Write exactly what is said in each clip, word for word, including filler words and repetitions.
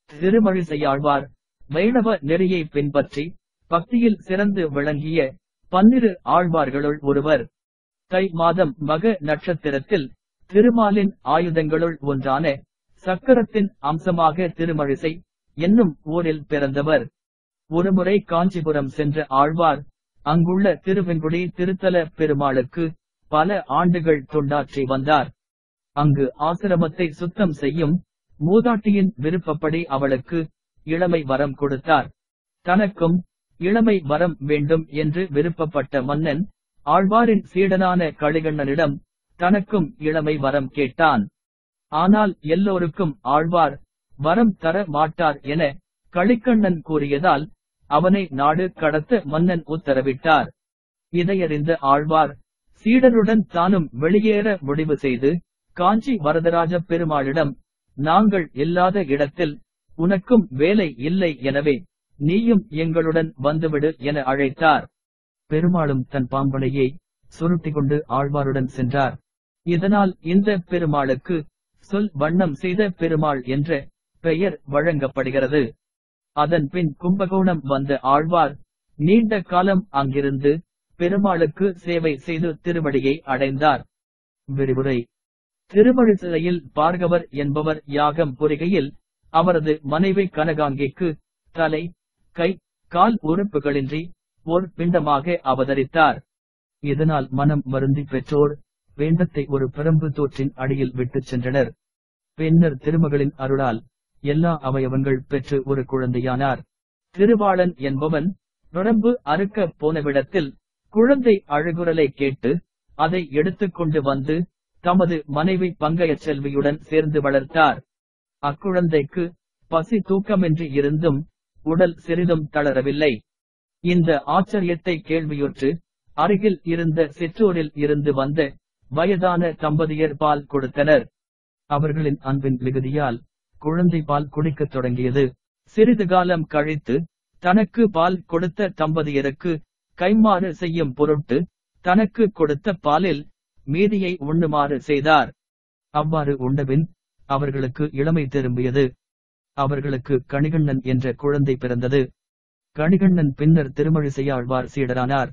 திருமழிசையாழ்வார் வைணவ நெறியை பின்பற்றி பக்தியில் சிறந்து விளங்கிய பன்னிரு ஆழ்வார்களுள் ஒருவர். தை மாதம் மக நட்சத்திரத்தில் திருமாலின் ஆயுதங்களுள் ஒன்றான சக்கரத்தின் அம்சமாக திருமழிசை என்னும் ஊரில் பிறந்தவர். ஒருமுறை காஞ்சிபுரம் சென்ற ஆழ்வார் அங்குள்ள திருவெங்குடி திருத்தல பெருமாளுக்கு பல ஆண்டுகள் தொண்டாற்றி வந்தார். அங்கு ஆசிரமத்தை சுத்தம் செய்யும் மூதாட்டியின் விருப்பப்படி அவளுக்கு இளமை வரம் கொடுத்தார். தனக்கும் இளமை வரம் வேண்டும் என்று விருப்பப்பட்ட மன்னன் ஆழ்வாரின் சீடனான கலிகண்ணனிடம் தனக்கும் இளமை வரம் கேட்டான். ஆனால் எல்லோருக்கும் ஆழ்வார் வரம் தர மாட்டார் என கலிகண்ணன் கூறியதால் அவனை நாடு கடத்த மன்னன் உத்தரவிட்டார். இதையறிந்த ஆழ்வார் சீடருடன் தானும் வெளியேற முடிவு செய்து காஞ்சி வரதராஜ பெருமாளிடம், நாங்கள் இல்லாத இடத்தில் உனக்கும் வேலை இல்லை, எனவே நீயும் எங்களுடன் வந்துவிடு என அழைத்தார். பெருமாளும் தன் பாம்பனையை சுருட்டி கொண்டு ஆழ்வாருடன் சென்றார். இதனால் இந்த பெருமாளுக்கு சொல் வண்ணம் செய்த பெருமாள் என்ற பெயர் வழங்கப்படுகிறது. அதன் பின் கும்பகோணம் வந்த ஆழ்வார் நீண்ட காலம் அங்கிருந்து பெருமாளுக்கு சேவை செய்து திருவடியை அடைந்தார். விரிவுரை. திருமழிசையில் பார்கவர் என்பவர் யாகம் புரிகையில் அவரது மனைவி கனகாங்கிக்கு தலை, கை, கால் உறுப்புகளின்றி ஓர் பிண்டமாக அவதரித்தார். இதனால் மனம் வருந்தி பெற்றோர் வேண்டத்தை ஒரு பிரம்பு தோற்றின் அடியில் விட்டுச் சென்றனர். பின்னர் திருமகளின் அருளால் எல்லா அவயவங்கள் பெற்று ஒரு குழந்தையானார். திருவாளன் என்பவன் நுரம்பு அறுக்க போனவிடத்தில் குழந்தை அழுகுரலை கேட்டு அதை எடுத்துக்கொண்டு வந்து தமது மனைவி பங்கைய செல்வியுடன் சேர்ந்து வளர்த்தார். அக்குழந்தைக்கு பசி தூக்கமின்றி இருந்தும் உடல் சிறிதும் தளரவில்லை. இந்த ஆச்சரியத்தை கேள்வியுற்று அருகில் இருந்த சிற்றூரில் இருந்து வந்த வயதான தம்பதியர் பால் கொடுத்தனர். அவர்களின் அன்பின் மிகுதியால் குழந்தை பால் குடிக்கத் தொடங்கியது. சிறிது காலம் கழித்து தனக்கு பால் கொடுத்த தம்பதியருக்கு கைமாறு செய்யும் பொருட்டு தனக்கு கொடுத்த பாலில் மீதியை உண்ணுமாறு செய்தார். அவ்வாறு உண்டபின் அவர்களுக்கு இளமை திரும்பியது. அவர்களுக்கு கணிகண்ணன் என்ற குழந்தை பிறந்தது. கணிகண்ணன் பின்னர் திருமழிசையாழ்வார் சீடரானார்.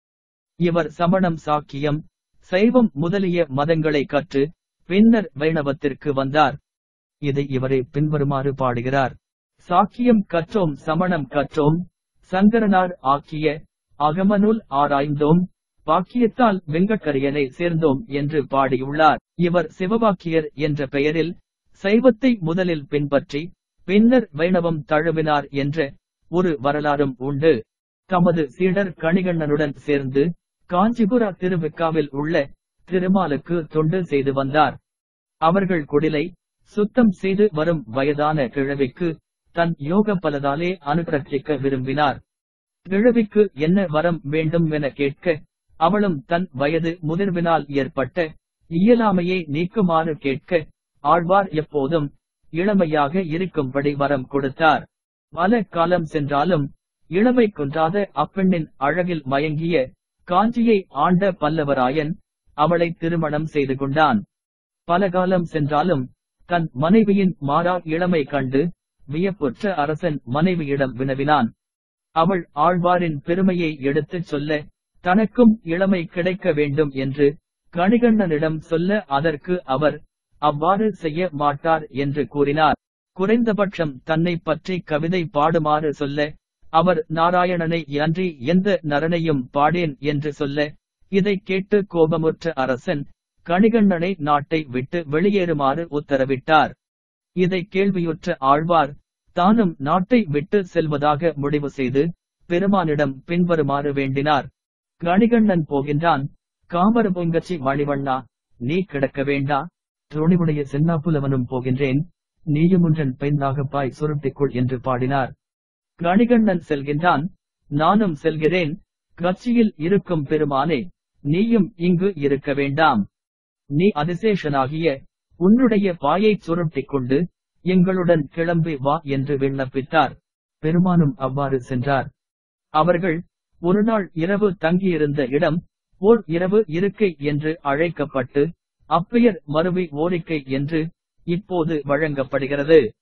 இவர் சமணம், சாக்கியம், சைவம் முதலிய மதங்களை கற்று பின்னர் வைணவத்திற்கு வந்தார். இதை இவரே பின்வருமாறு பாடுகிறார். சாக்கியம் கற்றோம், சமணம் கற்றோம், சங்கரனார் ஆக்கிய அகமநூல் ஆராய்ந்தோம், பாக்கியத்தால் வெங்கட்கரியனை சேர்ந்தோம் என்று பாடியுள்ளார். இவர் சிவபாக்கியர் என்ற பெயரில் சைவத்தை முதலில் பின்பற்றி பின்னர் வைணவம் தழுவினார் என்ற ஒரு வரலாறும் உண்டு. தமது சீடர் கணிகண்ணனுடன் சேர்ந்து காஞ்சிபுர திருவிக்காவில் உள்ள திருமாலுக்கு தொண்டு செய்து வந்தார். அவர்கள் குடிலை சுத்தம் செய்து வரும் வயதான கிழவிக்கு தன் யோக பலதாலே அனுகிரகிக்க விரும்பினார். கிழவிக்கு என்ன வரம் வேண்டும் என கேட்க அவளும் தன் வயது முதிர்வினால் ஏற்பட்ட இயலாமையை நீக்குமாறு கேட்க ஆழ்வார் எப்போதும் இளமையாக இருக்கும்படி வரம் கொடுத்தார். பல காலம் சென்றாலும் இளமை குன்றாத அப்பெண்ணின் அழகில் மயங்கிய காஞ்சியை ஆண்ட பல்லவராயன் அவளை திருமணம் செய்து கொண்டான். பல காலம் சென்றாலும் தன் மனைவியின் மாறா இளமை கண்டு வியப்புற்ற அரசன் மனைவியிடம் வினவினான். அவள் ஆழ்வாரின் பெருமையை எடுத்துச் சொல்ல தனக்கும் இளமை கிடைக்க வேண்டும் என்று கணிகண்ணனிடம் சொல்ல அதற்கு அவர் அவ்வாறு செய்ய மாட்டார் என்று கூறினார். குறைந்தபட்சம் தன்னை பற்றி கவிதை பாடுமாறு சொல்ல அவர் நாராயணனை அன்றி எந்த நரனையும் பாடேன் என்று சொல்ல இதை கேட்டு கோபமுற்ற அரசன் கணிகண்ணனை நாட்டை விட்டு வெளியேறுமாறு உத்தரவிட்டார். இதை கேள்வியுற்ற ஆழ்வார் தானும் நாட்டை விட்டு செல்வதாக முடிவு செய்து பெருமானிடம் பின்வருமாறு வேண்டினார். கணிகண்ணன் போகின்றான். காமர பொங்கச்சி மணிவண்ணா, நீ கிடக்க வேண்டா. துணிவுடைய சென்னாப்புலவனும் போகின்றேன், நீயும் ஒன்றன் பெண்ணாகப்பாய் சுருட்டிக்குள் என்று பாடினார். கணிகண்ணன் செல்கின்றான். நானும் செல்கிறேன். கட்சியில் இருக்கும் பெருமானே, நீயும் இங்கு இருக்க வேண்டாம். நீ அதிசேஷனாகிய உன்னுடைய பாயைச் சுருட்டிக் கொண்டு எங்களுடன் கிளம்பி வா என்று விண்ணப்பித்தார். பெருமானும் அவ்வாறு சென்றார். அவர்கள் ஒரு நாள் இரவு தங்கியிருந்த இடம் ஓர் இரவு இருக்கை என்று அழைக்கப்பட்டு அப்பெயர் மருவி ஓரிக்கை என்று இப்போது வழங்கப்படுகிறது.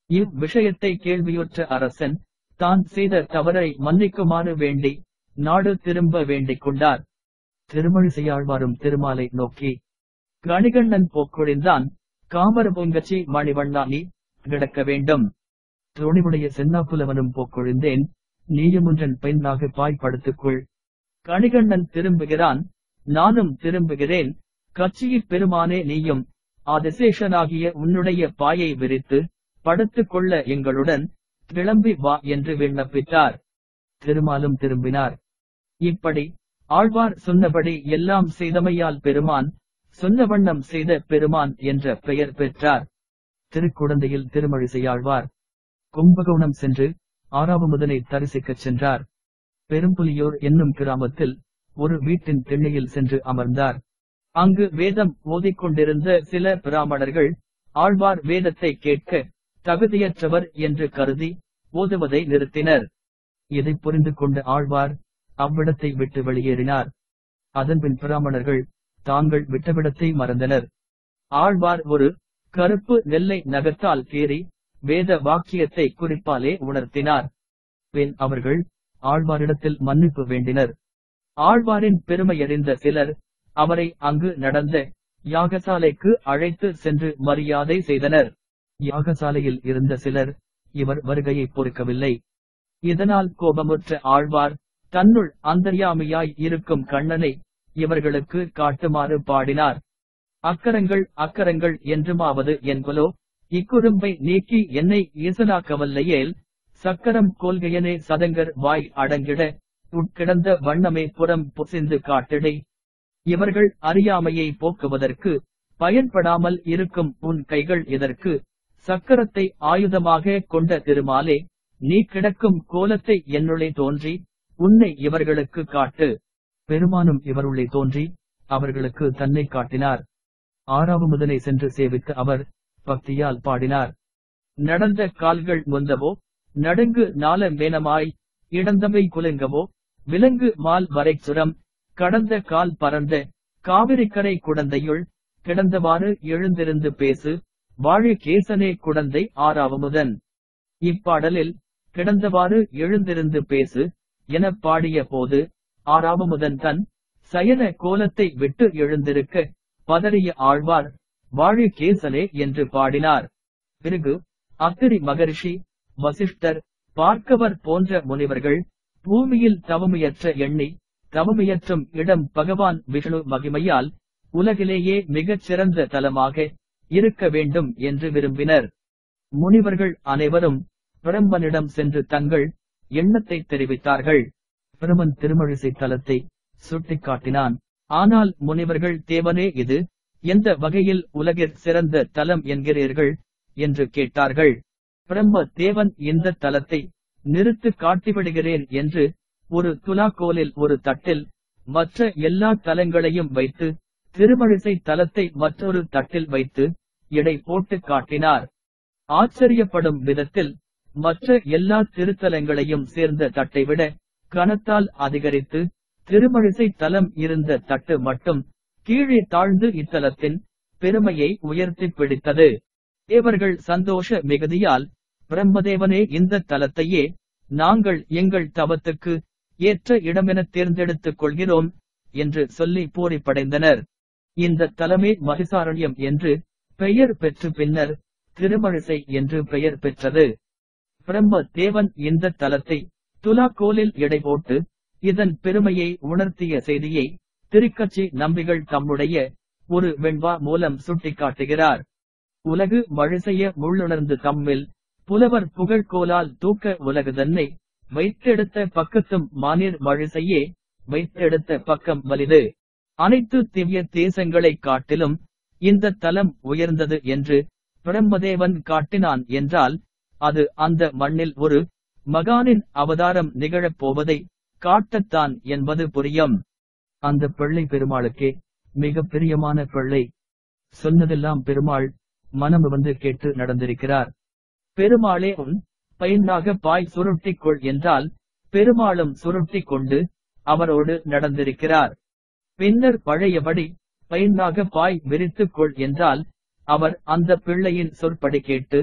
இவ் விஷயத்தை கேள்வியுற்ற அரசன் தான் செய்த தவறை மன்னிக்குமாறு வேண்டி நாடு திரும்ப வேண்டிக் கொண்டார். திருமழிசையாழ்வாரும் திருமாலை நோக்கி, கணிகண்ணன் போக்குழிந்தான், காமர பொங்கச்சி மணிவண்ணா நீ கிடக்க வேண்டும். துணிவுடைய சென்னாப்புலவனும் போக்குழிந்தேன், நீயுமுன்றன் பெண்ணாக பாய் படுத்துக்குள். கணிகண்ணன் திரும்புகிறான், நானும் திரும்புகிறேன். கட்சியிற் பெருமானே நீயும் ஆதிசேஷனாகிய உன்னுடைய பாயை விரித்து படுத்துக் கொள்ள எங்களுடன் கிளம்பி வா என்று விண்ணப்பித்தார். திருமாலும் திரும்பினார். இப்படி ஆழ்வார் சொன்னபடி எல்லாம் செய்தமையால் பெருமான் சொன்ன வண்ணம் செய்த பெருமான் என்ற பெயர் பெற்றார். திருக்குடந்தையில் திருமழிசையாழ்வார் கும்பகோணம் சென்று ஆறாவமுதனை தரிசிக்கச் சென்றார். பெரும்புலியூர் என்னும் கிராமத்தில் ஒரு வீட்டின் திண்ணையில் சென்று அமர்ந்தார். அங்கு வேதம் ஓதிக்கொண்டிருந்த சில பிராமணர்கள் ஆழ்வார் வேதத்தை கேட்க தகுதியற்றவர் என்று கருதி ஓதுவதை நிறுத்தினர். இதை புரிந்து கொண்ட ஆழ்வார் அவ்விடத்தை விட்டு வெளியேறினார். அதன்பின் பிராமணர்கள் தாங்கள் விட்டவிடத்தை மறந்தனர். ஆழ்வார் ஒரு கருப்பு நெல்லை நகத்தால் கீறி வேத வாக்கியத்தை குறிப்பாலே உணர்த்தினார். பின் அவர்கள் ஆழ்வாரிடத்தில் மன்னிப்பு வேண்டினர். ஆழ்வாரின் பெருமையறிந்த சிலர் அவரை அங்கு நடந்த யாகசாலைக்கு அழைத்து சென்று மரியாதை செய்தனர். யாகசாலையில் இருந்த சிலர் இவர் வருகையை பொறுக்கவில்லை. இதனால் கோபமுற்ற ஆழ்வார் தன்னுள் அந்தர்யாமியாய் இருக்கும் கண்ணனை இவர்களுக்கு காட்டுமாறு பாடினார். அக்கரங்கள் அக்கரங்கள் என்றுமாவது என்பலோ, இக்குறும்பை நீக்கி என்னை ஈசனாக்கவல்லையேல் சக்கரம் கோல்கையனே சதங்கர் வாய் அடங்கிட உட்கிடந்த வண்ணமே புறம் பொசிந்து காட்டிடை. இவர்கள் அறியாமையை போக்குவதற்கு பயன்படாமல் இருக்கும் உன் கைகள் இதற்கு சக்கரத்தை ஆயுதமாக கொண்ட திருமாலே, நீ கிடக்கும் கோலத்தை என்னுள்ளே தோன்றி உன்னை இவர்களுக்கு காட்டு. பெருமானும் இவருள்ளே தோன்றி அவர்களுக்கு தன்னை காட்டினார். ஆறாவமுதனை சென்று சேவித்து அவர் பக்தியால் பாடினார். நடந்த கால்கள் முந்தவோ, நடுங்கு நால மேனமாய் இடந்தவை குலுங்கவோ, விலங்கு மால் வரைச்சுரம் கடந்த கால் பறந்த காவிரிக்கரை குடந்தையுள் கிடந்தவாறு எழுந்திருந்து பேசு வாழி கேசனே குடந்தை ஆறாவமுதன். இப்பாடலில் கிடந்தவாறு எழுந்திருந்து பேசு என பாடிய போது ஆறாவமுதன் தன் சயன கோலத்தை விட்டு எழுந்திருக்க பதறிய ஆழ்வார் வாழி கேசனே என்று பாடினார். பிறகு அத்திரி மகரிஷி, வசிஷ்டர், பார்க்கவர் போன்ற முனிவர்கள் பூமியில் தவமுயற்ற எண்ணி தவமுயற்றும் இடம் பகவான் விஷ்ணு மகிமையால் உலகிலேயே மிகச் சிறந்த தலமாக இருக்க வேண்டும் என்று விரும்பினர். முனிவர்கள் அனைவரும் பிரம்மனிடம் சென்று தங்கள் எண்ணத்தை தெரிவித்தார்கள். பிரமன் திருமழிசை தலத்தை சுட்டிக்காட்டினான். ஆனால் முனிவர்கள் தேவனே இது எந்த வகையில் உலகிற் சிறந்த தலம் என்கிறீர்கள் என்று கேட்டார்கள். பிரம்ம தேவன் இந்த தலத்தை நிறுத்து காட்டிவிடுகிறேன் என்று ஒரு துலாக்கோலில் ஒரு தட்டில் மற்ற எல்லா தலங்களையும் வைத்து திருமழிசை தலத்தை மற்றொரு தட்டில் வைத்து எடை போட்டு காட்டினார். ஆச்சரியப்படும் விதத்தில் மற்ற எல்லா திருத்தலங்களையும் சேர்ந்த தட்டை விட கனத்தால் அதிகரித்து திருமழிசை தலம் இருந்த தட்டு மட்டும் கீழே தாழ்ந்து இத்தலத்தின் பெருமையை உயர்த்தி பிடித்தது. தேவர்கள் சந்தோஷ மிகுதியால் பிரம்மதேவனே இந்த தலத்தையே நாங்கள் எங்கள் தவத்துக்கு ஏற்ற இடமென தேர்ந்தெடுத்துக் கொள்கிறோம் என்று சொல்லி பூரிப்படைந்தனர். இந்த தலமே மகிசாரண்யம் என்று பெயர் பெற்று பின்னர் திருமழிசை என்று பெயர் பெற்றது. பிரம்ம தேவன் இந்த தலத்தை துலாக்கோலில் எடை போட்டு இதன் பெருமையை உணர்த்திய செய்தியை திருக்கச்சி நம்பிகள் தம்முடைய ஒரு வெண்பா மூலம் சுட்டிக்காட்டுகிறார். உலகு மழிசைய முள்ளுணர்ந்து தம்மில் புலவர் புகழ்கோலால் தூக்க உலகு தன்னை வைத்தெடுத்த பக்கத்தும் மானிர் மழிசையே வைத்தெடுத்த பக்கம் வலிது. அனைத்து திவ்ய தேசங்களை காட்டிலும் இந்த தலம் உயர்ந்தது என்று பிரம்மதேவன் காட்டினான் என்றால் அது அந்த மண்ணில் ஒரு மகானின் அவதாரம் நிகழப் போவதை காட்டத்தான் என்பது புரியும். அந்த பிள்ளை பெருமாளுக்கே மிக பிரியமான பிள்ளை. சொன்னதெல்லாம் பெருமாள் மனம் வந்து கேட்டு நடந்திருக்கிறார். பெருமாளே உன் பையனாக பாய் சுருட்டிக் கொள் என்றால் பெருமாளும் சுருட்டி கொண்டு அவரோடு நடந்திருக்கிறார். பின்னர் பழையபடி பையனாக பாய் விரித்துக் கொள் என்றால் அவர் அந்த பிள்ளையின் சொற்படி கேட்டு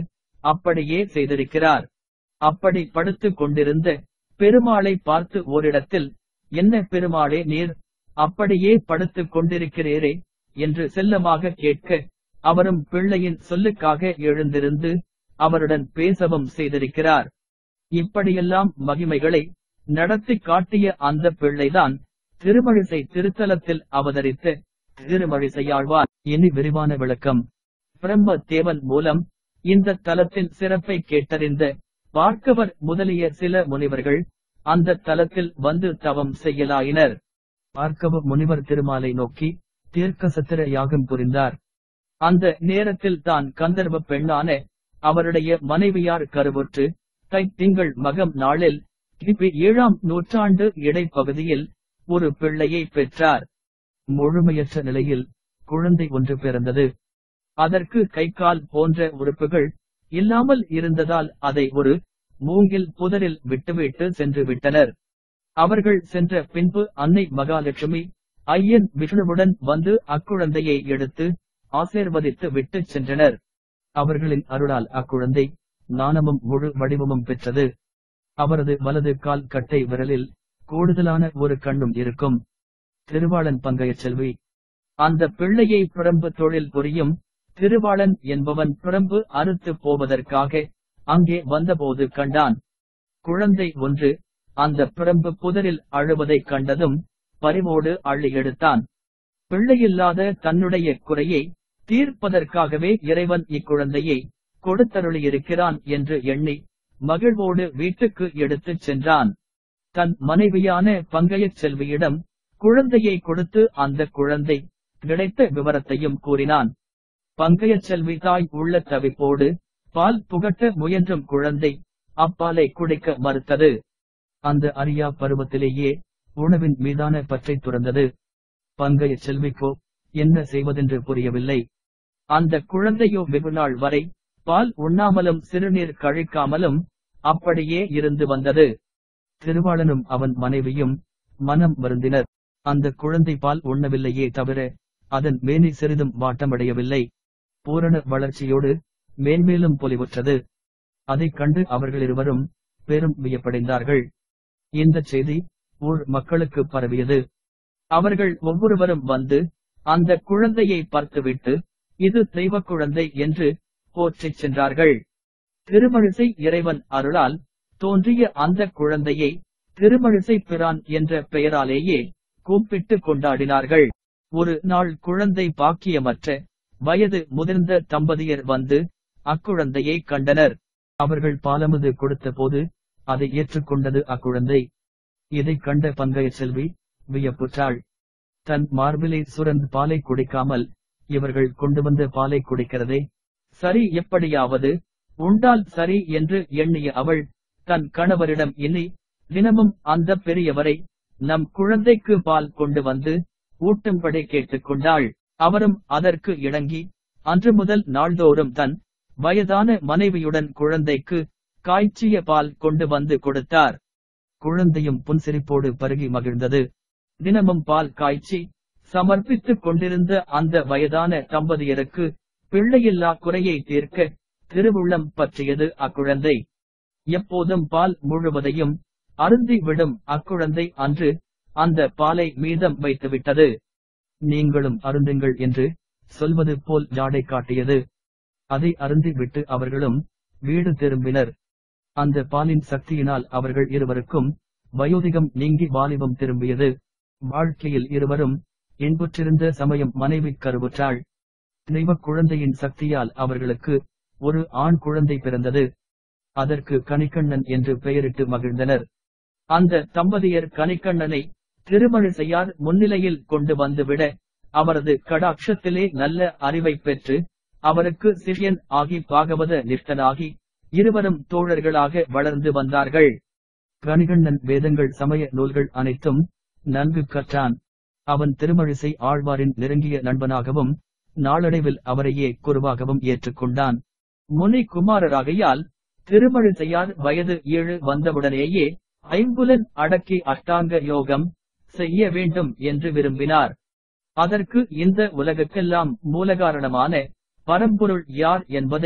அப்படியே செய்திருக்கிறார். அப்படி படுத்துக் கொண்டிருந்த பெருமாளை பார்த்து ஓரிடத்தில், என்ன பெருமாளே நீர் அப்படியே படுத்துக் கொண்டிருக்கிறீரே என்று செல்லமாக கேட்க, அவரும் பிள்ளையின் சொல்லுக்காக எழுந்திருந்து அவருடன் பேசவும் செய்திருக்கிறார். இப்படியெல்லாம் மகிமைகளை நடத்தி காட்டிய அந்த பிள்ளைதான் திருமழிசை திருத்தலத்தில் அவதரித்த திருமழிசையாழ்வார். இனி விரிவான விளக்கம். பிரம்ம தேவன் மூலம் இந்த தலத்தின் சிறப்பை கேட்டறிந்த பார்க்கவர் முதலிய சில முனிவர்கள் அந்த தலத்தில் வந்து தவம் செய்யலாயினர். பார்க்கவ முனிவர் திருமாலை நோக்கி தீர்க்க சத்திர யாகம் புரிந்தார். அந்த நேரத்தில் தான் கந்தர்வ பெண்ணான அவருடைய மனைவியார் கருவுற்று தை திங்கள் மகம் நாளில் கிபி ஏழாம் நூற்றாண்டு இடைப்பகுதியில் ஒரு பிள்ளையை பெற்றார். முழுமையற்ற நிலையில் குழந்தை ஒன்று பிறந்தது. அதற்கு கை கால் போன்ற உறுப்புகள் இல்லாமல் இருந்ததால் அதை ஒரு மூங்கில் புதரில் விட்டுவிட்டு சென்று விட்டனர். அவர்கள் சென்ற பின்பு அன்னை மகாலட்சுமி ஐயன் விஷ்ணுவுடன் வந்து அக்குழந்தையை எடுத்து ஆசீர்வதித்து விட்டு சென்றனர். அவர்களின் அருளால் அக்குழந்தை ஞானமும் முழு வடிவமும் பெற்றது. அவரது வலது கால் கட்டை விரலில் கூடுதலான ஒரு கண்ணும் இருக்கும். திருவாளன் பங்கைய செல்வி. அந்த பிள்ளையை பிரம்பு தொழில் புரியும் திருவாளன் என்பவன் பிரம்பு அறுத்து போவதற்காக அங்கே வந்தபோது கண்டான். குழந்தை ஒன்று அந்த பிரம்பு புதரில் அழுவதை கண்டதும் பரிவோடு அள்ளி எடுத்தான். பிள்ளையில்லாத தன்னுடைய குறையை தீர்ப்பதற்காகவே இறைவன் இக்குழந்தையை கொடுத்தருளியிருக்கிறான் என்று எண்ணி மகிழ்வோடு வீட்டுக்கு எடுத்துச் சென்றான். தன் மனைவியான பங்கைய செல்வியிடம் குழந்தையை கொடுத்து அந்த குழந்தை கிடைத்த விவரத்தையும் கூறினான். பங்கைய செல்வி தாய் உள்ள தவிப்போடு பால் புகட்ட முயன்றும் குழந்தை அப்பாலை குடிக்க மறுத்தது. அந்த அறியா பருவத்திலேயே உணவின் மீதான பற்றை துறந்தது. பங்கைய செல்விக்கோ என்ன செய்வதென்று புரியவில்லை. அந்த குழந்தையோ வெகுநாள் வரை பால் உண்ணாமலும் சிறுநீர் கழிக்காமலும் அப்படியே இருந்து வந்தது. திருவாளனும் அவன் மனைவியும் மனம் வருந்தினர். அந்த குழந்தை பால் உண்ணவில்லையே தவிர அதன் மேனி சிறிதும் வாட்டமடையவில்லை. பூரண வளர்ச்சியோடு மேன்மேலும் பொலிவுற்றது. அதைக் கண்டு அவர்களிருவரும் பெரும் வியப்படைந்தார்கள். இந்த செய்தி ஊர் மக்களுக்கு பரவியது. அவர்கள் ஒவ்வொருவரும் வந்து அந்த குழந்தையை பார்த்துவிட்டு இது தெய்வ குழந்தை என்று போற்றிச் சென்றார்கள். திருமழிசை இறைவன் அருளால் தோன்றிய அந்த குழந்தையை திருமழிசை பிரான் என்ற பெயராலேயே கூப்பிட்டு கொண்டாடினார்கள். ஒரு நாள் குழந்தை பாக்கியமற்ற வயது முதிர்ந்த தம்பதியர் வந்து அக்குழந்தையை கண்டனர். அவர்கள் பாலமுது கொடுத்த போது அதை ஏற்றுக்கொண்டது அக்குழந்தை. இதைக் கண்ட பங்கைய செல்வி வியப்புற்றாள். தன் மார்பிலை சுரந்து பாலை குடிக்காமல் இவர்கள் கொண்டு வந்த பாலை குடிக்கிறதே, சரி எப்படியாவது உண்டால் சரி என்று எண்ணிய அவள் தன் கணவரிடம் இனி தினமும் அந்த பெரியவரை நம் குழந்தைக்கு பால் கொண்டு வந்து ஊட்டும்படி கேட்டுக்கொண்டாள். அவரும் அதற்கு இணங்கி அன்று முதல் நாள்தோறும் தன் வயதான மனைவியுடன் குழந்தைக்கு காய்ச்சிய பால் கொண்டு வந்து கொடுத்தார். குழந்தையும் புன்சிரிப்போடு பருகி மகிழ்ந்தது. தினமும் பால் காய்ச்சி சமர்ப்பித்துக் கொண்டிருந்த அந்த வயதான தம்பதியருக்கு பிள்ளையில்லா குறையை தீர்க்க திருவுள்ளம் பற்றியது அக்குழந்தை. எப்போதும் பால் முழுவதையும் அருந்தி விடும் அக்குழந்தை அன்று அந்த பாலை மீதம் வைத்துவிட்டது. நீங்களும் அருந்துங்கள் என்று சொல்வது போல் ஜாடை காட்டியது. அதை அருந்தி விட்டு அவர்களும் வீடு திரும்பினர். அந்த பாலின் சக்தியினால் அவர்கள் இருவருக்கும் வயோதிகம் நீங்கி வாலிபம் திரும்பியது. வாழ்க்கையில் இருவரும் இன்புற்றிருந்த சமயம் மனைவி கருவுற்றாள். தெய்வ குழந்தையின் சக்தியால் அவர்களுக்கு ஒரு ஆண் குழந்தை பிறந்தது. அதற்கு கனிக்கண்ணன் என்று பெயரிட்டு மகிழ்ந்தனர். அந்த தம்பதியர் கனிக்கண்ணனை திருமழிசையார் முன்னிலையில் கொண்டு வந்துவிட அவரது கடாட்சத்திலே நல்ல அறிவை பெற்று அவருக்கு சிஷ்யன் ஆகி பாகவத நிஷ்டனாகி இருவரும் தோழர்களாக வளர்ந்து வந்தார்கள். கனிகண்ணன் வேதங்கள் சமய நூல்கள் அனைத்தும் நன்கு கற்றான். அவன் திருமழிசை ஆழ்வாரின் நெருங்கிய நண்பனாகவும் நாளடைவில் அவரையே குருவாகவும் ஏற்றுக்கொண்டான். முனி குமாரராகையால் திருமழிசையார் வயது ஏழு வந்தவுடனேயே ஐம்புலன் அடக்கி அஷ்டாங்க யோகம் செய்ய வேண்டும் என்று விரும்பினார். அதற்கு இந்த உலகுக்கெல்லாம் மூலகாரணமான பரம்பொருள் யார் என்பதை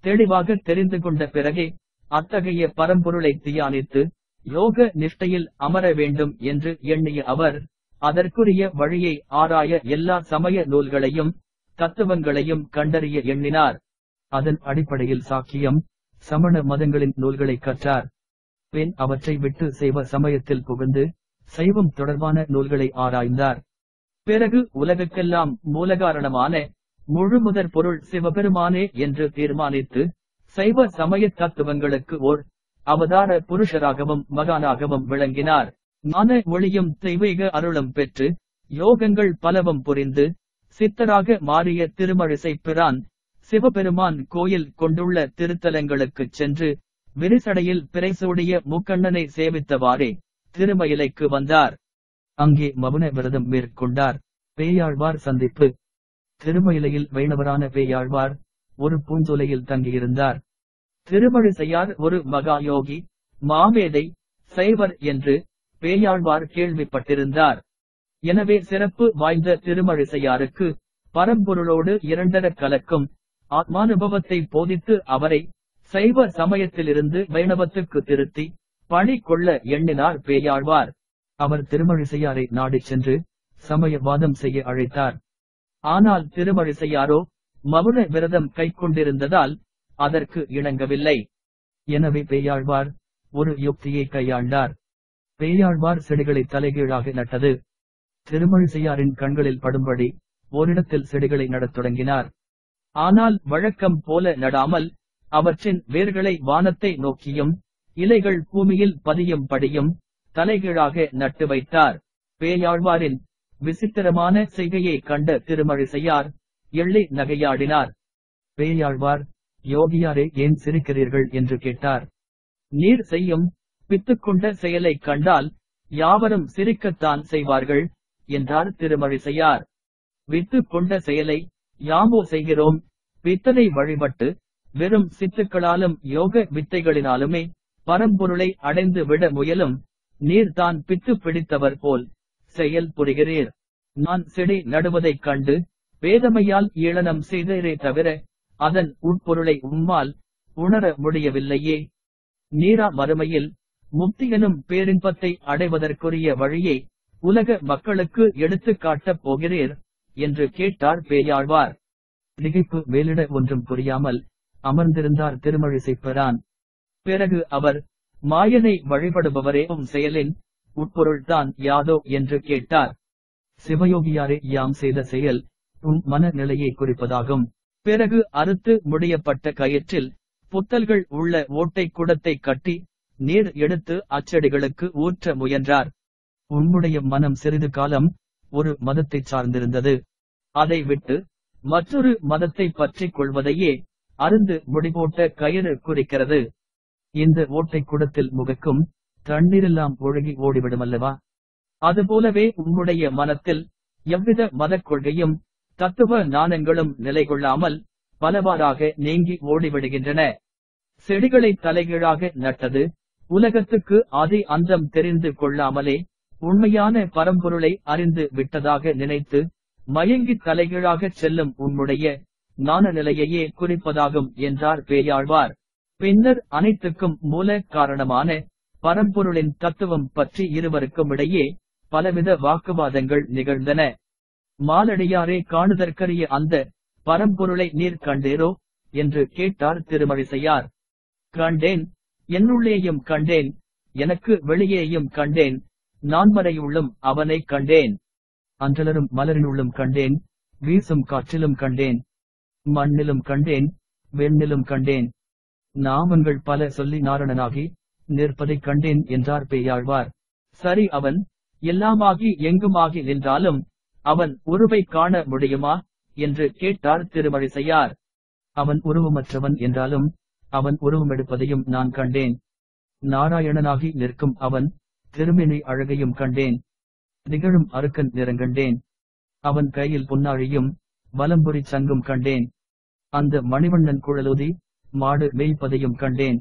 தெளிவாக தெரிந்து கொண்ட பிறகே அத்தகைய பரம்பொருளை தியானித்து யோக நிஷ்டையில் அமர வேண்டும் என்று எண்ணிய அவர் அதற்குரிய வழியை ஆராய எல்லா சமய நூல்களையும் தத்துவங்களையும் கண்டறிய எண்ணினார். அதன் அடிப்படையில் சாக்கியம், சமண மதங்களின் நூல்களை கற்றார். பின் அவற்றை விட்டு சைவ சமயத்தில் புகுந்து சைவம் தொடர்பான நூல்களை ஆராய்ந்தார். பிறகு உலகுக்கெல்லாம் மூலகாரணமான முழுமுதற் பொருள் சிவபெருமானே என்று தீர்மானித்து சைவ சமய தத்துவங்களுக்கு ஓர் அவதார புருஷராகவும் மகானாகவும் விளங்கினார். ஞான ஒளியும் தெய்வீக அருளும் பெற்று யோகங்கள் பலவும் புரிந்து சித்தராக மாறிய திருமழிசை பிரான் சிவபெருமான் கோயில் கொண்டுள்ள திருத்தலங்களுக்கு சென்று விரிசடையில் பிறைசூடிய முக்கண்ணனை சேவித்தவாறே திருமயிலைக்கு வந்தார். அங்கே மவுன விரதம் மேற்கொண்டார். பேயாழ்வார் சந்திப்பு. திருமயிலையில் வைணவரான பேயாழ்வார் ஒரு பூஞ்சோலையில் தங்கியிருந்தார். திருமழிசையார் ஒரு மகாயோகி, மாமேதை, சைவர் என்று பேயாழ்வார் கேள்விப்பட்டிருந்தார். எனவே சிறப்பு வாய்ந்த திருமழிசையாருக்கு பரம்பொருளோடு இரண்டர கலக்கும் ஆத்மானுபவத்தை போதித்து அவரை சைவ சமயத்திலிருந்து வைணவத்துக்கு திருத்தி பணி கொள்ள எண்ணினார் பேயாழ்வார். அவர் திருமழிசையாரை நாடிச் சென்று சமயவாதம் செய்ய அழைத்தார். ஆனால் திருமழிசையாரோ மவுன விரதம் கைக்கொண்டிருந்ததால் அதற்கு இணங்கவில்லை. எனவே பேயாழ்வார் ஒரு யுக்தியை கையாண்டார். பேயாழ்வார் செடிகளை தலைகீழாக நட்டது. திருமழிசையாரின் கண்களில் படும்படி ஓரிடத்தில் செடிகளை நடத் தொடங்கினார். ஆனால் வழக்கம் போல நடாமல் அவற்றின் வேர்களை வானத்தை நோக்கியும் இலைகள் பூமியில் பதியும் படியும் தலைகீழாக நட்டு வைத்தார். பேயாழ்வாரின் விசித்திரமான செய்கையை கண்ட திருமழிசையார் எள்ளி நகையாடினார். பேயாழ்வார், யோகியாரே, ஏன் சிரிக்கிறீர்கள் என்று கேட்டார். நீர் செய்யும் பித்துக்கொண்ட செயலை கண்டால் யாவரும் சிரிக்கத்தான் செய்வார்கள் என்றார் திருமழிசையார். வித்து கொண்ட செயலை யாமோ செய்கிறோம். பித்தனை வழிபட்டு வெறும் சித்துக்களாலும் யோக வித்தைகளினாலுமே பரம்பொருளை அடைந்து விட முயலும் நீர்தான் பித்து பிடித்தவர் போல் செயல் புரிகிறீர். நான் செடி நடுவதைக் கண்டு வேதமையால் ஏளனம் செய்தீரே தவிர அதன் உட்பொருளை உம்மால் உணர முடியவில்லையே. நீரா மறுமையில் முக்தியெனும் பேரின்பத்தை அடைவதற்குரிய வழியை உலக மக்களுக்கு எடுத்துக் காட்டப் போகிறீர் என்று கேட்டார் பேயாழ்வார். திகைப்பு மேலிட ஒன்றும் புரியாமல் அமர்ந்திருந்தார் திருமழிசை பிரான். பிறகு அவர், மாயனை வழிபடுபவரே உம் செயலின் உட்பொருள்தான் யாதோ என்று கேட்டார். சிவயோகியாரே, யாம் செய்த செயல் உம் மன நிலையை குறிப்பதாகும். பிறகு அறுத்து முடியப்பட்ட கயிற்றில் புத்தல்கள் உள்ள ஓட்டை குடத்தை கட்டி நீர் எடுத்து அச்செடிகளுக்கு ஊற்ற முயன்றார். உம்முடைய மனம் சிறிது காலம் ஒரு மதத்தை சார்ந்திருந்தது. அதை விட்டு மற்றொரு மதத்தை பற்றிக் கொள்வதையே அருந்து முடிபோட்ட கயிறு குறிக்கிறது. இந்த ஓட்டை குடத்தில் முகக்கும் தண்ணீரெல்லாம் ஒழுகி ஓடிவிடுமல்லவா? அதுபோலவே உம்முடைய மனத்தில் எவ்வித மதக் கொள்கையும் தத்துவ ஞானங்களும் நிலை கொள்ளாமல் பலவாறாக நீங்கி ஓடிவிடுகின்றன. செடிகளை தலைகீழாக நட்டது உலகத்துக்கு ஆதி அந்தம் தெரிந்து கொள்ளாமலே உண்மையான பரம்பொருளை அறிந்து விட்டதாக நினைத்து மயங்கி தலைகீழாக செல்லும் உம்முடைய ஞான நிலையையே குறிப்பதாகும் என்றார் பேயாழ்வார். பின்னர் அனைத்துக்கும் மூல காரணமான பரம்பொருளின் தத்துவம் பற்றி இருவருக்கும் இடையே பலவித வாக்குவாதங்கள் நிகழ்ந்தன. மாலடியாரே, காணுதற்கரிய அந்த பரம்பொருளை நீர் கண்டேரோ என்று கேட்டார் திருமழிசையார். கண்டேன், என்னுள்ளேயும் கண்டேன், எனக்கு வெளியேயும் கண்டேன், நான்மறையுள்ளும் அவனை கண்டேன். அன்றலரும் மலரினுள்ளும் கண்டேன், வீசும் காற்றிலும் கண்டேன், மண்ணிலும் கண்டேன், வெண்ணிலும் கண்டேன். நாமங்கள் பல சொல்லி நாரணனாகி நிற்பதைக் கண்டேன் என்றார் பேயாழ்வார். சரி, அவன் எல்லாமாகி எங்குமாகி நின்றாலும் அவன் உருவை காண முடியுமா என்று கேட்டார் திருமழிசையார். அவன் உருவமற்றவன் என்றாலும் அவன் உருவமெடுப்பதையும் நான் கண்டேன். நாராயணனாகி நிற்கும் அவன் திருமேனி அழகையும் கண்டேன். திகழும் அருக்கன் நிறங்கண்டேன். அவன் கையில் பொன்னாழியும் வலம்புரி சங்கும் கண்டேன். அந்த மணிவண்ணன் குழலூதி மாடு மேய்ப்பதையும் கண்டேன்.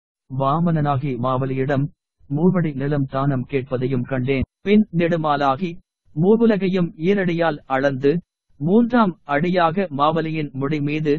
வாமனனாகி மாவலியிடம் மூவடி நிலம் தானம் கேட்பதையும் கண்டேன். பின் நெடுமாலாகி மூவுலகையும் ஈரடியால் அளந்து மூன்றாம் அடியாக மாவலியின் முடி மீது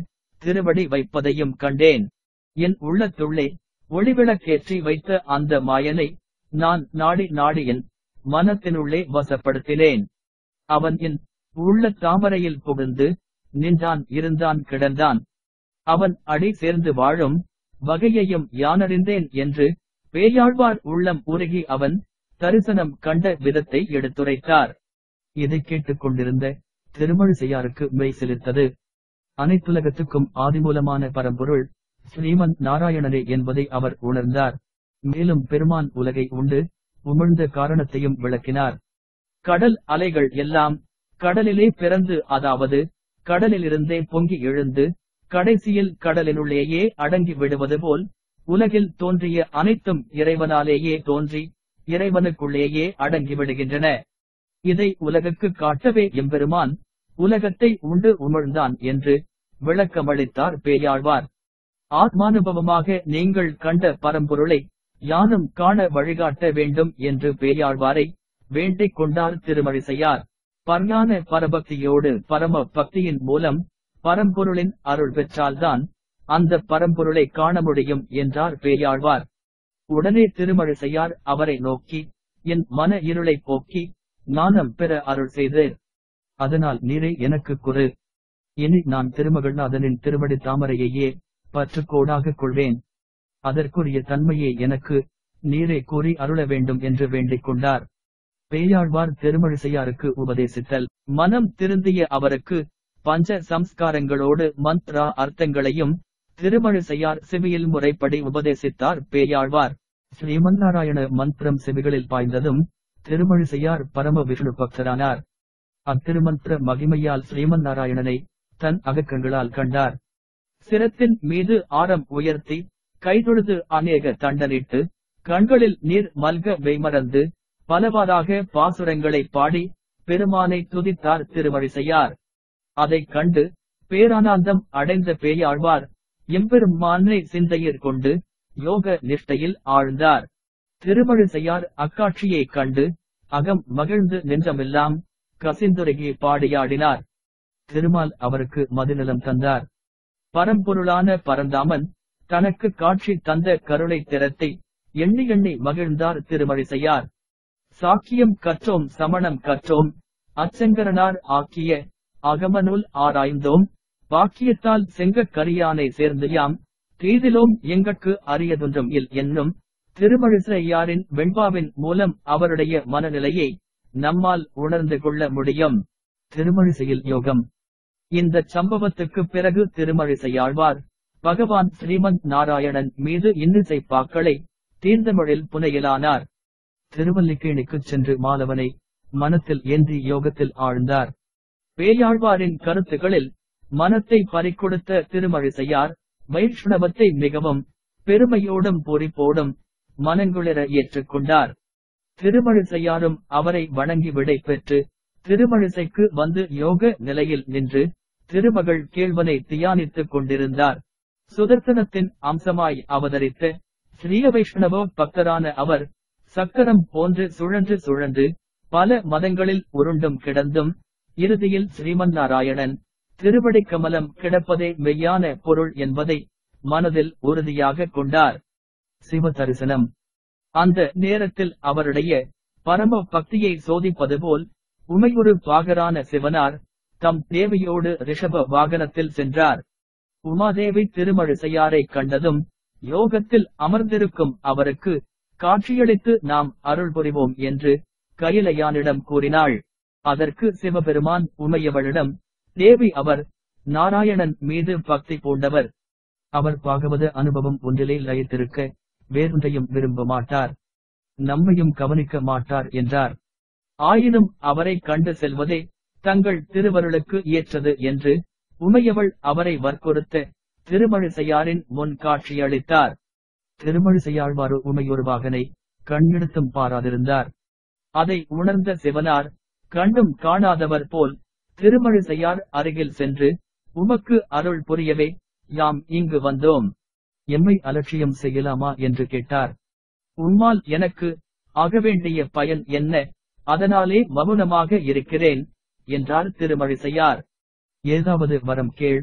திருவடி வைப்பதையும் கண்டேன். என் உள்ளத்துள்ளே ஒளிவிளக்கேற்றி வைத்த அந்த மாயனை நான் நாடி நாடி என் மனத்தினுள்ளே வசப்படுத்தினேன். அவன் என் உள்ள தாமரையில் புகுந்து நின்றான், இருந்தான், கிடந்தான். அவன் அடி சேர்ந்து வாழும் வகையையும் யானறிந்தேன் என்று பேயாழ்வார் உள்ளம் உருகி அவன் தரிசனம் கண்ட விதத்தை எடுத்துரைத்தார். இதை கேட்டுக் கொண்டிருந்த திருமழிசையாருக்கு மெய் சிலிர்த்தது. அனைத்துலகத்துக்கும் ஆதிமூலமான பரம்பொருள் ஸ்ரீமன் நாராயணனே என்பதை அவர் உணர்ந்தார். மேலும் பெருமான் உலகை உண்டு உமிழ்ந்த காரணத்தையும் விளக்கினார். கடல் அலைகள் எல்லாம் கடலிலே பிறந்து, அதாவது கடலிலிருந்தே பொங்கி எழுந்து கடைசியில் கடலினுள்ளேயே அடங்கி விடுவது போல் உலகில் தோன்றிய அனைத்தும் இறைவனாலேயே தோன்றி இறைவனுக்குள்ளேயே அடங்கி விடுகின்றன. இதை உலகுக்கு காட்டவே எம்பெருமான் உலகத்தை உண்டு உமிழ்ந்தான் என்று விளக்கமளித்தார் பேயாழ்வார். ஆத்மானுபவமாக நீங்கள் கண்ட பரம்பொருளை யானும் காண வழிகாட்ட வேண்டும் என்று பேயாழ்வாரை வேண்டிக் கொண்டார் திருமழிசையார். பரஞான பரபக்தியோடு பரம பக்தியின் மூலம் பரம்பொருளின் அருள் பெற்றால்தான் அந்த பரம்பொருளை காண முடியும் என்றார் பேயாழ்வார். உடனே திருமழிசையார் அவரை நோக்கி, என் மன இருளை போக்கி ஞானம் பெற அருள் செய்தேன். அதனால் நீரே எனக்கு குரு. இனி நான் திருமகள்நாதனின் திருவடி தாமரையையே பற்றுக்கோடாக கொள்வேன். அதற்குரிய தன்மையே எனக்கு நீரே கூறி அருள வேண்டும் என்று வேண்டிக் கொண்டார். பேயாழ்வார் திருமழிசையாருக்கு உபதேசித்தல். மனம் திருந்திய அவருக்கு பஞ்ச சம்ஸ்காரங்களோடு மந்த்ரா அர்த்தங்களையும் திருமழிசையார் செவியில் முறைப்படி உபதேசித்தார் பேயாழ்வார். ஸ்ரீமன்னாராயண மந்திரம் செவிகளில் பாய்ந்ததும் திருமழிசையார் பரம விஷ்ணு பக்தரானார். அத்திருமந்திர மகிமையால் ஸ்ரீமன்னாராயணனை தன் அகக்கண்களால் கண்டார். சிரத்தின் மீது ஆரம் உயர்த்தி கைதொழுது அநேக தண்டனிட்டு கண்களில் நீர் மல்க வெய்மறந்து பலவாறாக பாசுரங்களை பாடி பெருமானை துதித்தார் திருமழிசையார். அதைக் கண்டு பேரானந்தம் அடைந்த பேயாழ்வார் எம்பெருமானை சிந்தையிற் கொண்டு யோக நிஷ்டையில் ஆழ்ந்தார். திருமழிசையார் அக்காட்சியை கண்டு அகம் மகிழ்ந்து நின்றமெல்லாம் கசிந்துருகி பாடியாடினார். திருமால் அவருக்கு மதுநலம் தந்தார். பரம்பொருளான பரந்தாமன் தனக்கு காட்சி தந்த கருணை திறத்தை எண்ணி எண்ணி மகிழ்ந்தார் திருமழிசையார். சாக்கியம் கற்றோம் சமணம் கற்றோம் அச்சங்கரனார் ஆக்கிய அகமநூல் ஆராய்ந்தோம் பாக்கியத்தால் செங்கக் கரியானை சேர்ந்து யாம் தீதிலோம் எங்கட்கு அரியதொன்றும் இல் என்னும் திருமழிசையாரின் வெண்பாவின் மூலம் அவருடைய மனநிலையை நம்மால் உணர்ந்து கொள்ள முடியும். திருமழிசையில் யோகம். இந்த சம்பவத்துக்கு பிறகு திருமழிசையாழ்வார் பகவான் ஸ்ரீமன் நாராயணன் மீது இன்னிசை பாக்களை தீர்ந்தமிழில் புனையலானார். திருவல்லிக்கேணிக்குச் சென்று மாலவனை மனத்தில் ஏந்தி யோகத்தில் ஆழ்ந்தார். பேயாழ்வாரின் கருத்துகளில் மனத்தை பறிக்கொடுத்த திருமழிசையார் வைஷ்ணவத்தை மிகவும் பெருமையோடும் பூரிப்போடும் மனங்குளிர ஏற்றுக்கொண்டார். திருமழிசையாரும் அவரை வணங்கி விடை பெற்று திருமழிசைக்கு வந்து யோக நிலையில் நின்று திருமகள் கேள்வனை தியானித்துக் கொண்டிருந்தார். சுதர்சனத்தின் அம்சமாய் அவதரித்த ஸ்ரீ வைஷ்ணவ பக்தரான அவர் சக்கரம் போன்று சுழன்று சுழன்று பல மதங்களில் உருண்டும் கிடந்தும் இறுதியில் ஸ்ரீமன்னாராயணன் திருவடி கமலம் கிடப்பதே மெய்யான பொருள் என்பதை மனதில் உறுதியாக கொண்டார். சிவ தரிசனம். அந்த நேரத்தில் அவருடைய பரம பக்தியை சோதிப்பது போல் உமையுறு பாகரான சிவனார் தம் தேவியோடு ரிஷப வாகனத்தில் சென்றார். உமாதேவி திருமழிசையாரை கண்டதும் யோகத்தில் அமர்ந்திருக்கும் அவருக்கு காட்சியளித்து நாம் அருள் புரிவோம் என்று கையிலையானிடம் கூறினாள். அதற்கு சிவபெருமான் உமையவளிடம், தேவி அவர் நாராயணன் மீது பக்தி பூண்டவர். அவர் பாகவத அனுபவம் ஒன்றிலே லயித்திருக்க வேறொன்றையும் விரும்ப மாட்டார், நம்மையும் கவனிக்க மாட்டார் என்றார். ஆயினும் அவரை கண்டு செல்வதே தங்கள் திருவருளுக்கு ஏற்றது என்று உமையவள் அவரை வற்புறுத்த திருமழிசையாரின் முன் காட்சியளித்தார். திருமழிசையாழ்வாரு உமையொருவாகனை கண்ணெடுத்தும் பாராதிருந்தார். அதை உணர்ந்த சிவனார் கண்டும் காணாதவர் போல் திருமழிசையார் அருகில் சென்று, உமக்கு அருள் புரியவே யாம் இங்கு வந்தோம், எம்மை அலட்சியம் செய்யலாமா என்று கேட்டார். உம்மால் எனக்கு ஆகவேண்டிய பயன் என்ன, அதனாலே மௌனமாக இருக்கிறேன் என்றார் திருமழிசையார். ஏதாவது வரம் கேள்,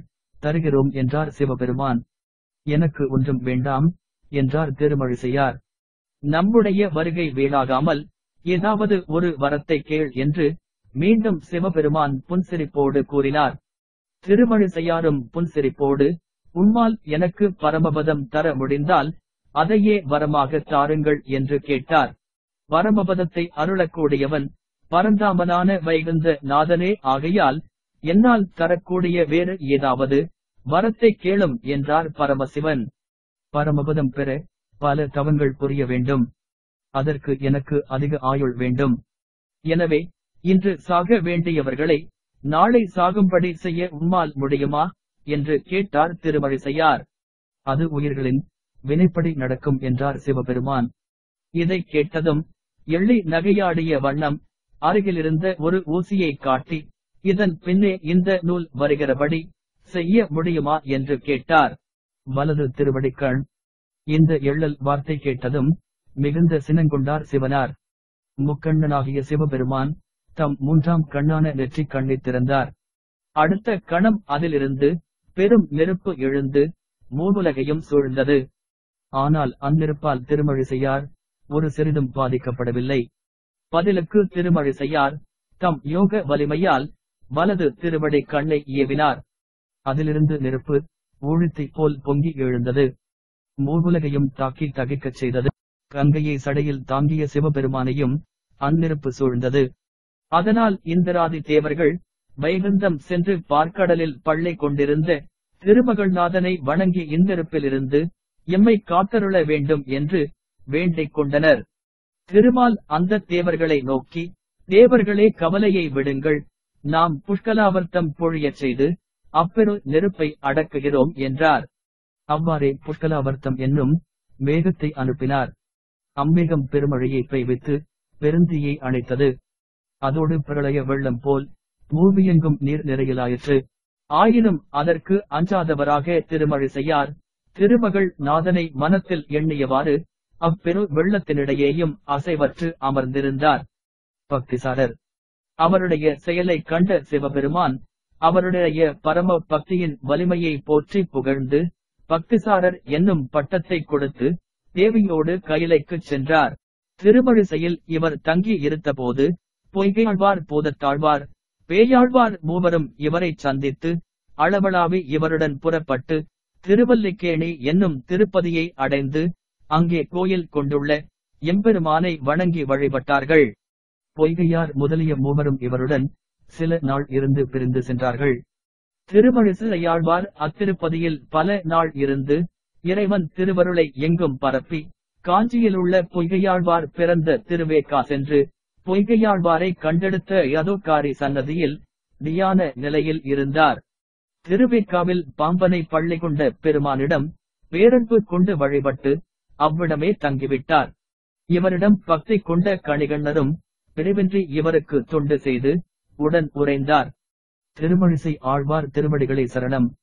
தருகிறோம் என்றார் சிவபெருமான். எனக்கு ஒன்றும் வேண்டாம் என்றார் திருமழிசையார். நம்முடைய வருகை வீணாகாமல் ஏதாவது ஒரு வரத்தை கேள் என்று மீண்டும் சிவபெருமான் புன்சிரிப்போடு கூறினார். திருமழிசையாரும் புன்சிரிப்போடு, உம்மால் எனக்கு பரமபதம் தர முடிந்தால் அதையே வரமாக தாருங்கள் என்று கேட்டார். பரமபதத்தை அருளக்கூடியவன் பரந்தாமனான வைகுந்த நாதனே ஆகையால் என்னால் தரக்கூடிய வேறு ஏதாவது வரத்தை கேளும் என்றார் பரமசிவன். பரமபதம் பெற பல தவங்கள் புரிய வேண்டும். அதற்கு எனக்கு அதிக ஆயுள் வேண்டும். எனவே இன்று சாக வேண்டியவர்களை நாளை சாகும்படி செய்ய உம்மால் முடியுமா என்று கேட்டார் திருமழிசையார். அது உயிர்களின் வினைப்படி நடக்கும் என்றார் சிவபெருமான். இதை கேட்டதும் எள்ளி நகையாடிய வண்ணம் அருகிலிருந்த ஒரு ஊசியை காட்டி, இதன் பின்னே இந்த நூல் வருகிறபடி செய்ய முடியுமா என்று கேட்டார். வலது திருவடிக்கண். இந்த எள்ளல் வார்த்தை கேட்டதும் மிகுந்த சினங்கொண்டார் சிவனார். முக்கண்ணனாகிய சிவபெருமான் தம் மூன்றாம் கண்ணான நெற்றிக் கண்ணை திறந்தார். அடுத்த கணம் அதிலிருந்து பெரும் நெருப்பு எழுந்து மூவுலகையும் சூழ்ந்தது. ஆனால் அந்நெருப்பால் திருமழிசையார் ஒரு சிறிதும் பாதிக்கப்படவில்லை. பதிலுக்கு திருமழிசையார் தம் யோக வலிமையால் வலது திருவடி கண்ணை ஏவினார். அதிலிருந்து நெருப்பு ஊழித்தை போல் பொங்கி எழுந்தது. மூவுலகையும் தாக்கி தகிக்கச் செய்தது. கங்கையை சடையில் தாங்கிய சிவபெருமானையும் அந்நெருப்பு சூழ்ந்தது. அதனால் இந்திராதி தேவர்கள் வைகுந்தம் சென்று பார்க்கடலில் பள்ளை கொண்டிருந்த திருமகள்நாதனை வணங்கி இந்நெருப்பிலிருந்து எம்மை காத்தருள வேண்டும் என்று வேண்டிக் கொண்டனர். திருமால் அந்த தேவர்களை நோக்கி, தேவர்களே கவலையை விடுங்கள், நாம் புஷ்கலாவர்த்தம் பொழியச் செய்து அப்பெரு நெருப்பை அடக்குகிறோம் என்றார். அவ்வாறே புஷ்கலாவர்த்தம் என்னும் மேகத்தை அனுப்பினார். அம்மேகம் பெருமழையை பெய்வித்து பெருந்தீயை அணைத்தது. அதோடு பிரளய வெள்ளம் போல் மூவியெங்கும் நீர் நிறையலாயிற்று. ஆயினும் அதற்கு அஞ்சாதவராக திருமழிசையார் திருமகள் நாதனை மனத்தில் எண்ணியவாறு அப்பெரு வெள்ளத்தினிடையேயும் அசைவற்று அமர்ந்திருந்தார். பக்திசாரர். அவருடைய செயலை கண்ட சிவபெருமான் அவருடைய பரம பக்தியின் வலிமையை போற்றி புகழ்ந்து பக்திசாரர் என்னும் பட்டத்தை கொடுத்து தேவியோடு கையிலைக்குச் சென்றார். திருமழிசையில் இவர் தங்கி இருந்தபோது பொய்கையாழ்வார் பூதத்தாழ்வார் பேயாழ்வார் மூவரும் இவரை சந்தித்து அளவளாவி இவருடன் புறப்பட்டு திருவல்லிக்கேணி என்னும் திருப்பதியை அடைந்து அங்கே கோயில் கொண்டுள்ள எம்பெருமானை வணங்கி வழிபட்டார்கள். பொய்கையார் முதலிய மூவரும் இவருடன் சில நாள் இருந்து பிரிந்து சென்றார்கள். திருமழிசையாழ்வார் அத்திருப்பதியில் பல நாள் இருந்து இறைவன் திருவருளை எங்கும் பரப்பி காஞ்சியிலுள்ள பொய்கையாழ்வார் பிறந்த திருவேக்கா சென்று பொய்கையாழ்வாரை கண்டெடுத்த யதோகாரி சன்னதியில் தியான நிலையில் இருந்தார். திருவேக்காவில் பாம்பனை பள்ளி கொண்ட பெருமானிடம் பேரன்பு கொண்டு வழிபட்டு அவ்விடமே தங்கிவிட்டார். இவரிடம் பக்தி கொண்ட கணிகண்ணரும் பிரிவின்றி இவருக்கு தொண்டு செய்து உடன் உறைந்தார். திருமழிசை ஆழ்வார் திருவடிகளை சரணம்.